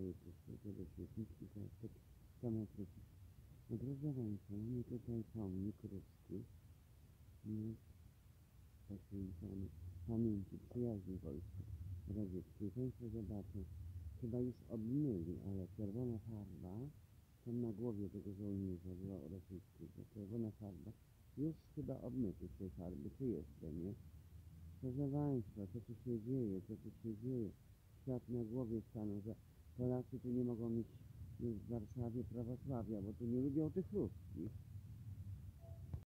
cały czas tego świetniczki, teraz tak samo proces. No proszę Państwa, mamy tutaj pomnik ruski, poświęcony pamięci przyjaźni wojska radzieckiej. Państwo zobaczą, chyba już obmyli, ale czerwona farba, tam na głowie tego żołnierza była rosyjskiego, czerwona farba, już chyba obmyty z tej farby, czy jeszcze nie? Proszę Państwa, co tu się dzieje, co tu się dzieje? Świat na głowie stanął, że Polacy tu nie mogą mieć w Warszawie prawosławia, bo tu nie lubią tych ruskich.